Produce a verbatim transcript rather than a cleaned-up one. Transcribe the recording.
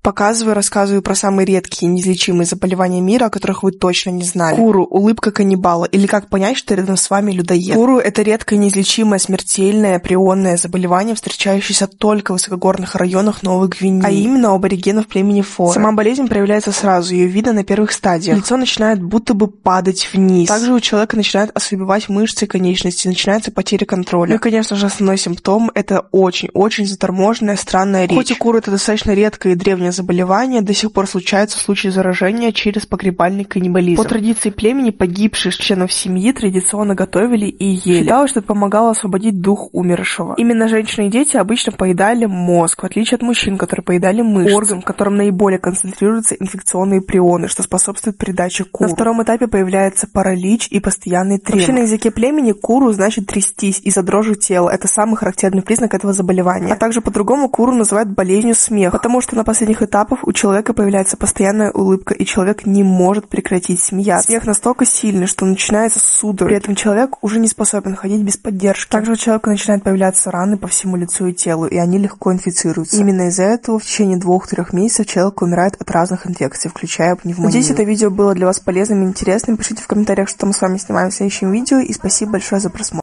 Показываю, рассказываю про самые редкие неизлечимые заболевания мира, о которых вы точно не знали. Куру, улыбка каннибала, или как понять, что рядом с вами людоед. Куру — это редкое неизлечимое смертельное прионное заболевание, встречающееся только в высокогорных районах Новой Гвинеи, а именно у аборигенов племени Фора. Сама болезнь проявляется сразу, ее видно на первых стадиях. Лицо начинает будто бы падать вниз. Также у человека начинают ослабевать мышцы и конечности, начинается потеря контроля. Ну и, конечно же, основной симптом — это очень-очень заторможенная, странная речь. Хоть и куру — это достаточно редкое и древнее заболевание, до сих пор случаются случаи заражения через погребальный каннибализм. По традиции племени погибших членов семьи традиционно готовили и ели. Считалось, что это помогало освободить дух умершего. Именно женщины и дети обычно поедали мозг, в отличие от мужчин, которые поедали мышцы, орган, в котором наиболее концентрируются инфекционные прионы, что способствует передаче куру. На втором этапе появляется паралич и постоянный тремор. Вообще на языке племени куру значит трястись из-за дрожи тела. Это самый характерный признак этого заболевания. А также по-другому куру называют болезнью смеха, потому что на последних этапах у человека появляется постоянная улыбка, и человек не может прекратить смеяться. Смех настолько сильный, что начинается судорога. При этом человек уже не способен ходить без поддержки. Также у человека начинают появляться раны по всему лицу и телу, и они легко инфицируются. Именно из-за этого в течение двух-трех месяцев человек умирает от разных инфекций, включая пневмонию. Надеюсь, это видео было для вас полезным и интересным. Пишите в комментариях, что мы с вами снимаем в следующем видео, и спасибо большое за просмотр.